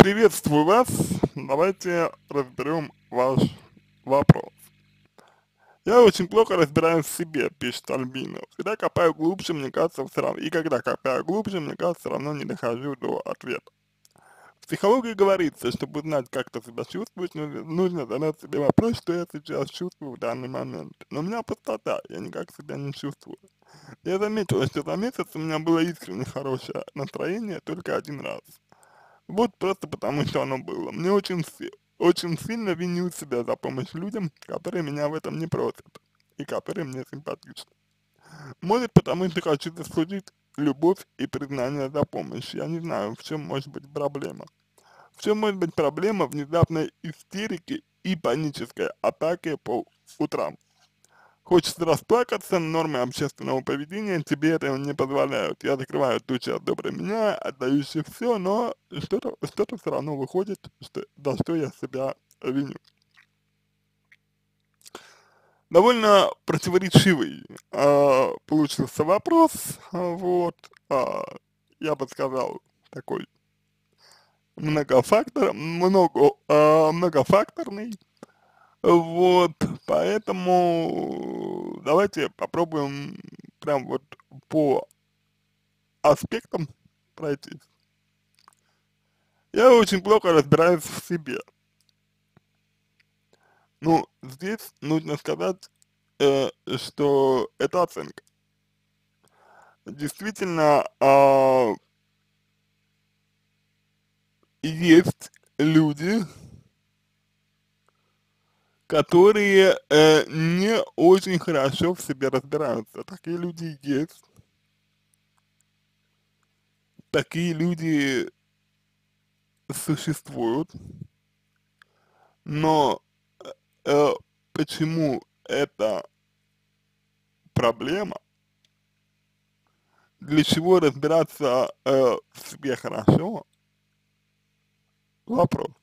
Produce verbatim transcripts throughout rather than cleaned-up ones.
Приветствую вас. Давайте разберем ваш вопрос. Я очень плохо разбираюсь в себе, пишет Альбина. Когда копаю глубже, мне кажется, все равно, и когда копаю глубже, мне кажется, все равно не дохожу до ответа. В психологии говорится, чтобы узнать, как ты себя чувствуешь, нужно, нужно задать себе вопрос, что я сейчас чувствую в данный момент. Но у меня пустота, я никак себя не чувствую. Я заметила, что за месяц у меня было искренне хорошее настроение только один раз. Вот просто потому, что оно было. Мне очень, си- очень сильно виню себя за помощь людям, которые меня в этом не просят и которые мне симпатичны. Может, потому что хочу заслужить любовь и признание за помощь. Я не знаю, в чем может быть проблема. В чем может быть проблема внезапной истерики и панической атаки по утрам? Хочется расплакаться, нормы общественного поведения тебе это не позволяют. Я закрываю ту часть доброй меня, отдающий все, но что-то что все равно выходит, что, за что я себя виню. Довольно противоречивый а, получился вопрос, а, вот, а, я бы сказал, такой многофактор, много, а, многофакторный, вот, поэтому давайте попробуем прям вот по аспектам пройтись. Я очень плохо разбираюсь в себе. Ну, здесь нужно сказать, э, что это оценка. Действительно, а, есть люди, которые э, не очень хорошо в себе разбираются. Такие люди есть. Такие люди существуют. Но э, почему это проблема? Для чего разбираться э, в себе хорошо? Вопрос.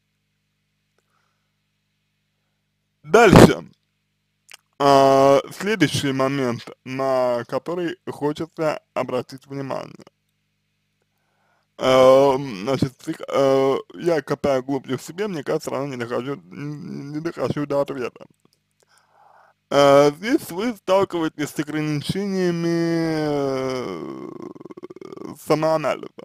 Дальше. А, следующий момент, на который хочется обратить внимание. А, значит, псих- а, я копаю глубже в себе, мне кажется, равно не дохожу, н- не дохожу до ответа. А, здесь вы сталкиваетесь с ограничениями э, самоанализа.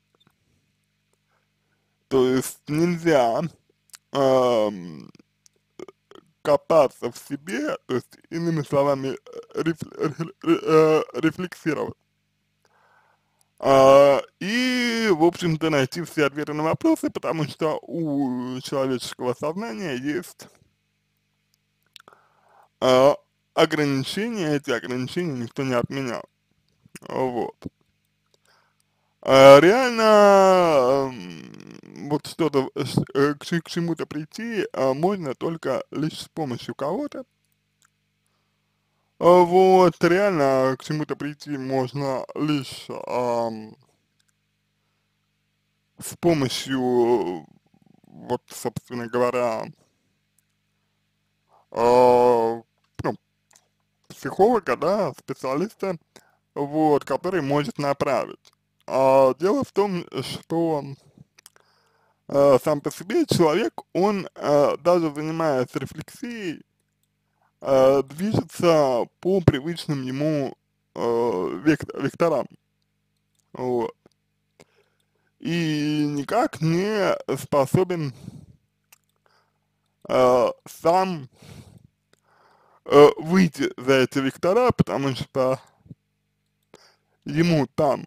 То есть нельзя ам, копаться в себе, то есть, иными словами, э, реф- ре- ре- э, рефлексировать. А, и, в общем-то, найти все ответы на вопросы, потому что у человеческого сознания есть а, ограничения, эти ограничения никто не отменял. Вот. А, реально, м, вот что-то, э, ш- э, к, чему- к чему-то прийти а, можно только лишь с помощью кого-то. А, вот, реально, к чему-то прийти можно лишь ам, с помощью, вот, собственно говоря, а, ну, психолога, да, специалиста, вот, который может направить. А дело в том, что э, сам по себе человек, он э, даже занимаясь рефлексией, э, движется по привычным ему э, век- векторам, вот, и никак не способен э, сам э, выйти за эти вектора, потому что ему там,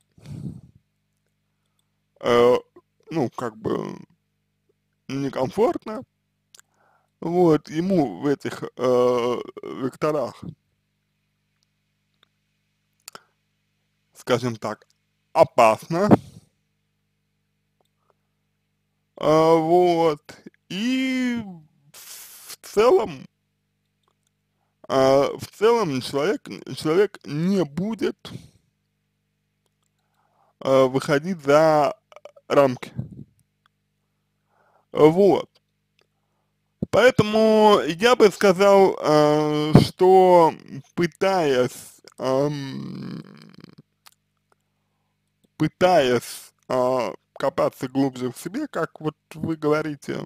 э, ну, как бы некомфортно, вот, ему в этих э, векторах, скажем так, опасно, а, вот, и в целом, а, в целом человек, человек не будет а, выходить за рамки, вот. Поэтому я бы сказал, э, что пытаясь, ам, пытаясь а, копаться глубже в себе, как вот вы говорите,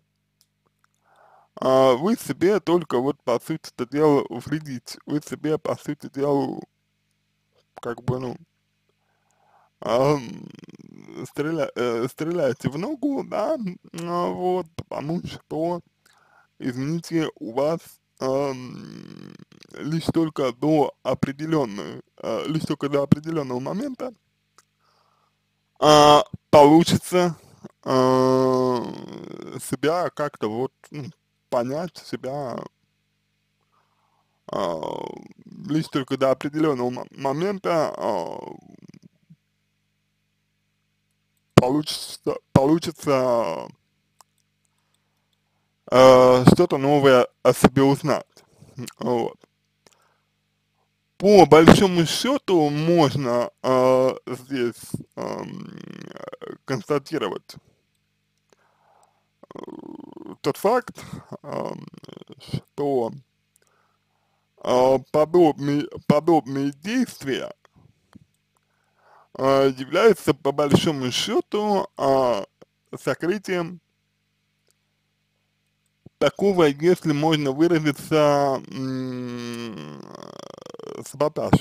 а, вы себе только вот по сути-то дела вредите, вы себе по сути дела как бы, ну, ам, стреля, э, стреляете в ногу, да, а, вот, потому что, извините, у вас ам, лишь только до определенной, а, лишь только до определенного момента а, получится а, себя как-то вот, ну, понять себя а, лишь только до определенного мо- момента а, получится, получится а, что-то новое о себе узнать. Вот. По большому счету можно а, здесь ам, констатировать тот факт, ам, что а, подобные, подобные действия а, являются по большому счету а, сокрытием такого, если можно выразиться, м, саботаж.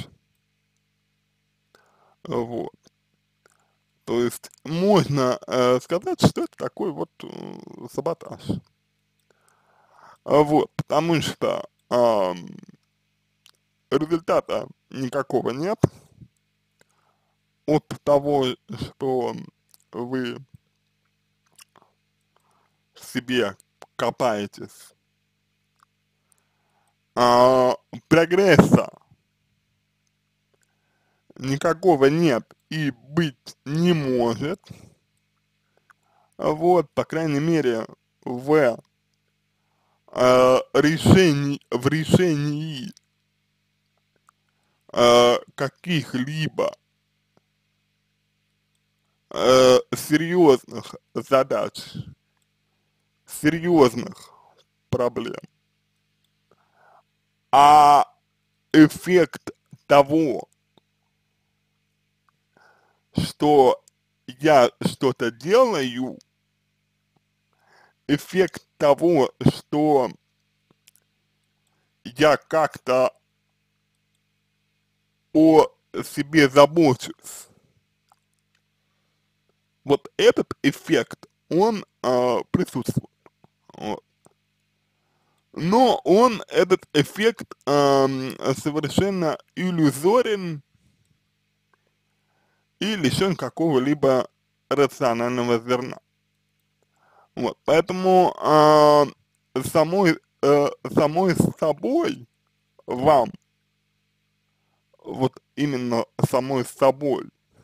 Вот. То есть можно э, сказать, что это такой вот э, саботаж. А вот, потому что ам, результата никакого нет от того, что вы в себе копаетесь. А, прогресса никакого нет и быть не может. Вот, по крайней мере, в э, решении, в решении э, каких-либо э, серьезных задач, серьезных проблем. А эффект того, что я что-то делаю, эффект того, что я как-то о себе забочусь, вот этот эффект, он а, присутствует. Вот. Но он, этот эффект, ам, совершенно иллюзорен и лишен какого-либо рационального зерна. Вот, поэтому а, самой, э, самой собой вам, вот именно самой собой,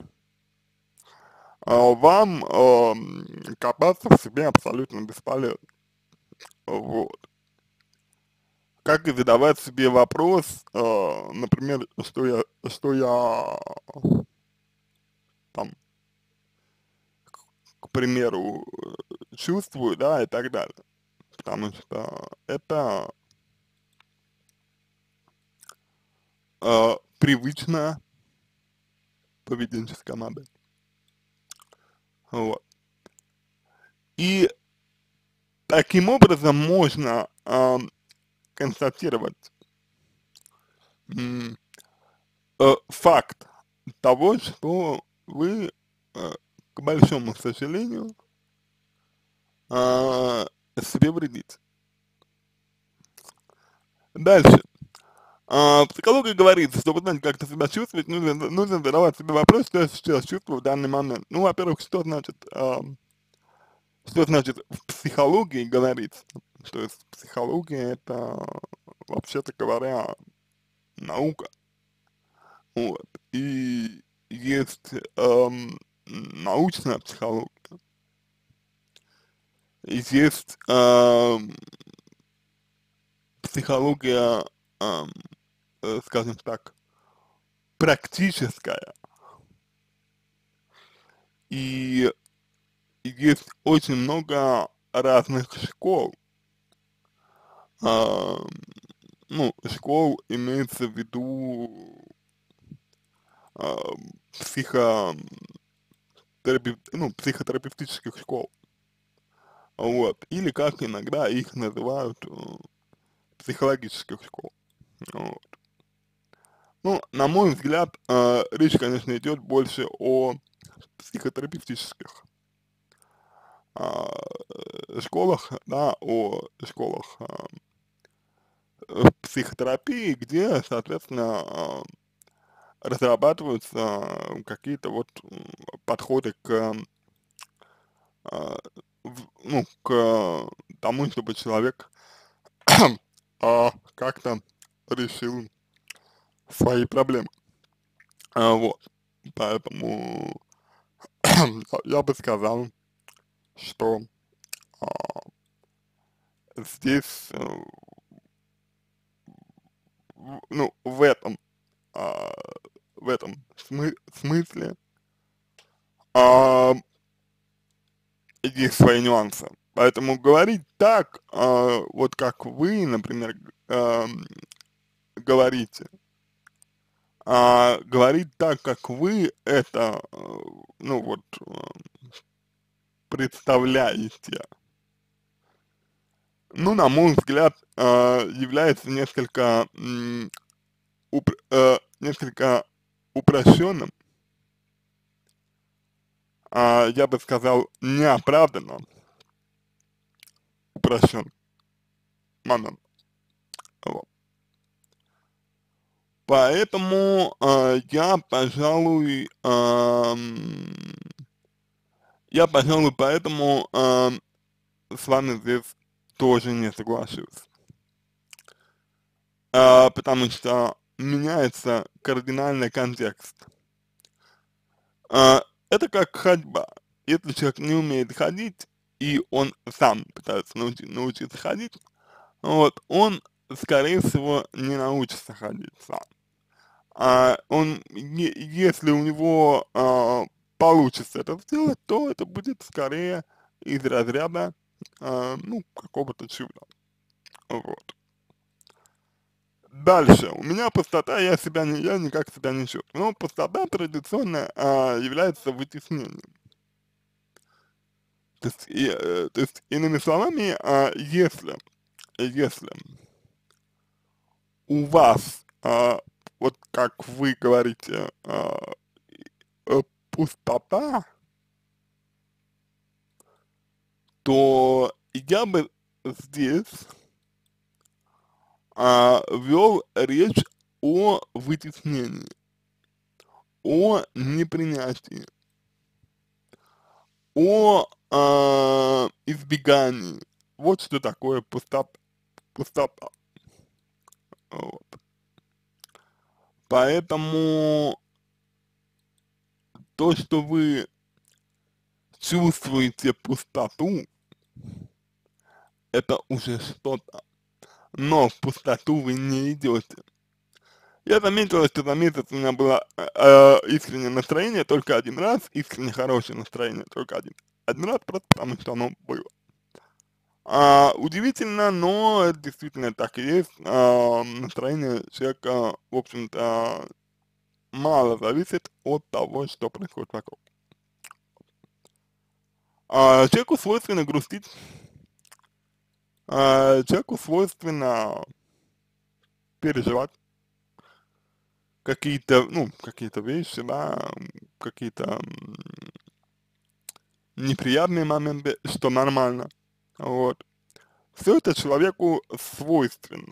а, вам ам, копаться в себе абсолютно бесполезно. Вот. Как и задавать себе вопрос, э, например, что я, что я там, к примеру, э, чувствую, да, и так далее. Потому что это э, привычная поведенческая модель. Вот. И таким образом можно э, констатировать м, э, факт того, что вы, э, к большому сожалению, э, себе вредите. Дальше. А, в психологии говорится, чтобы знать, как ты себя чувствуешь, нужно, нужно задавать себе вопрос, что я сейчас чувствую в данный момент. Ну, во-первых, что значит, а, что значит в психологии говорится? То есть психология это, вообще-то говоря, наука. Вот. И есть эм, научная психология, и есть эм, психология, эм, э, скажем так, практическая. И есть очень много разных школ. А, ну, школ имеется в виду а, психо, терапев, ну, психотерапевтических школ, вот, или как иногда их называют, э, психологических школ, вот. Ну, на мой взгляд, э, речь, конечно, идет больше о психотерапевтических а, э, школах, да, о школах а, э, психотерапии, где, соответственно, а, разрабатываются какие-то вот м, подходы к, а, в- ну, к тому, чтобы человек а, как-то решил свои проблемы. А, вот. Поэтому я бы сказал, что а, здесь, э, в- ну, в этом, а, в этом смы- смысле а, есть свои нюансы. Поэтому говорить так, а, вот как вы, например, г- ам, говорите, а, говорить так, как вы это, э, ну вот, э, представляете, ну, на мой взгляд, а, является несколько, м, упр- э, несколько упрощенным, а, я бы сказал, неоправданно упрощен момент. Вот. Поэтому а, я, пожалуй, ам, я, пожалуй, поэтому ам, с вами здесь тоже не соглашусь. А, потому что меняется кардинальный контекст. А, это как ходьба. Если человек не умеет ходить, и он сам пытается научи- научиться ходить, вот, он, скорее всего, не научится ходить сам. А он, е- если у него а, получится это сделать, то это будет скорее из разряда, а, ну, какого-то чуда. Вот. Дальше. У меня пустота, я себя не, я никак себя не чувствую. Но пустота традиционно а, является вытеснением. То есть, и, э, то есть иными словами, а, если, если у вас, а, вот как вы говорите, а, э, пустота, то я бы здесь а, вел речь о вытеснении, о непринятии, о а, избегании. Вот что такое пустота. пустота. Вот. Поэтому то, что вы чувствуете пустоту, это уже что-то. Но в пустоту вы не идете. Я заметил, что за месяц у меня было э, э, искреннее настроение только один раз, искренне хорошее настроение только один, один раз, просто потому что оно было. А, удивительно, но это действительно так и есть. А, настроение человека, в общем-то, мало зависит от того, что происходит вокруг. А, человеку свойственно грустить, а, человеку свойственно переживать какие-то, ну, какие-то вещи, да, какие-то неприятные моменты, что нормально. Вот. Все это человеку свойственно.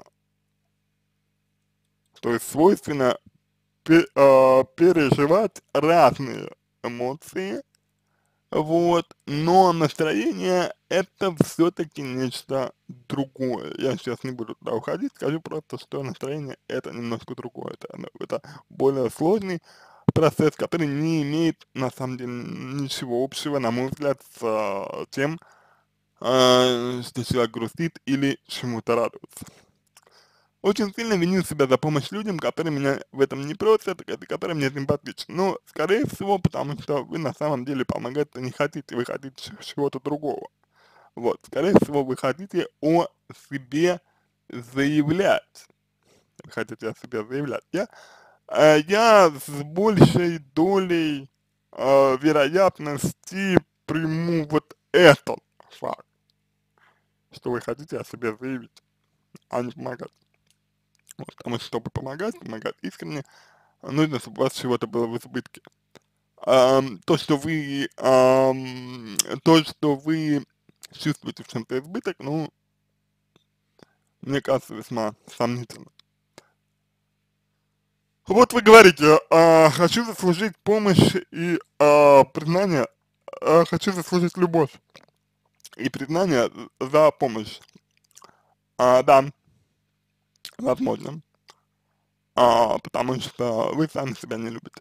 То есть свойственно пе- а, переживать разные эмоции, вот, но настроение это все-таки нечто другое. Я сейчас не буду туда уходить, скажу просто, что настроение это немножко другое. Это, оно- это более сложный процесс, который не имеет на самом деле ничего общего, на мой взгляд, с а, тем, а, что человек грустит или чему-то радуется. Очень сильно виню себя за помощь людям, которые меня в этом не просят, и которые мне симпатичны. Но, скорее всего, потому что вы на самом деле помогать-то не хотите, вы хотите ч- чего-то другого. Вот, скорее всего, вы хотите о себе заявлять. Вы хотите о себе заявлять. Я, э, я с большей долей э, вероятности приму вот этот факт, что вы хотите о себе заявить, а не помогать. Вот, потому что, чтобы помогать, помогать искренне, нужно, чтобы у вас чего-то было в избытке. Ам, то, что вы, ам, то, что вы чувствуете в чем-то избыток, ну, мне кажется, весьма сомнительно. Вот вы говорите, а, хочу заслужить помощь и а, признание, а, хочу заслужить любовь и признание за помощь. А, да, возможно, а, потому что вы сами себя не любите.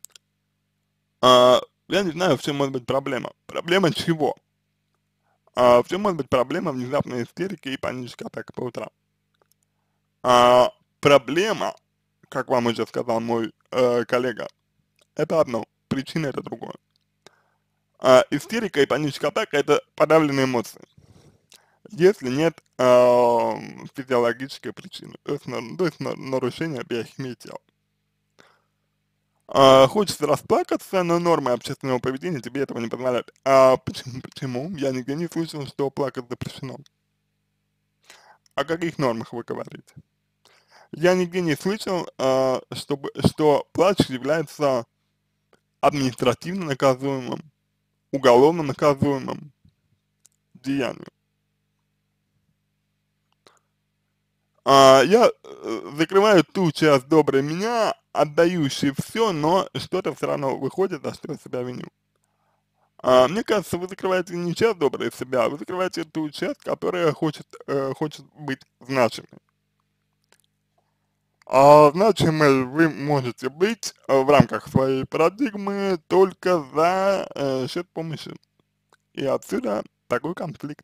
А, я не знаю, в чем может быть проблема. Проблема чего? А, в чем может быть проблема внезапной истерики и панической атаки по утрам? А, проблема, как вам уже сказал мой э, коллега, это одно, причина это другое. А, истерика и паническая атака это подавленные эмоции, если нет э, физиологической причины, то есть, на- то есть на- нарушение биохимии тела. А, хочется расплакаться, но нормы общественного поведения тебе этого не позволяют. А почему? Почему? Я нигде не слышал, что плакать запрещено. О каких нормах вы говорите? Я нигде не слышал, а, чтобы, что плач является административно наказуемым, уголовно наказуемым деянием. А, я э, закрываю ту часть доброй меня, отдающей все, но что-то все равно выходит, за что я себя виню. А, мне кажется, вы закрываете не часть доброй себя, вы закрываете ту часть, которая хочет, э, хочет быть значимой. А значимой вы можете быть э, в рамках своей парадигмы только за э, счет помощи. И отсюда такой конфликт.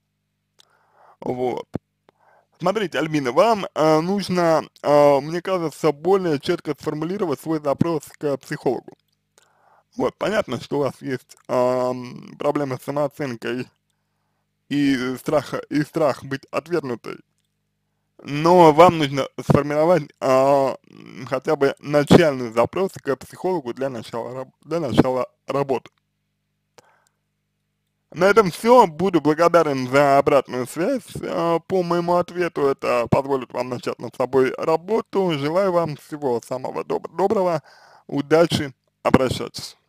Вот. Смотрите, Альбина, вам э, нужно, э, мне кажется, более четко сформулировать свой запрос к психологу. Вот, понятно, что у вас есть ам, проблемы с самооценкой и страх, и страх быть отвергнутой, но вам нужно сформировать а, м, хотя бы начальный запрос к психологу для начала, раб- для начала работы. На этом все. Буду благодарен за обратную связь а, по моему ответу. Это позволит вам начать над собой работу. Желаю вам всего самого доб- доброго. Удачи. Обращайтесь.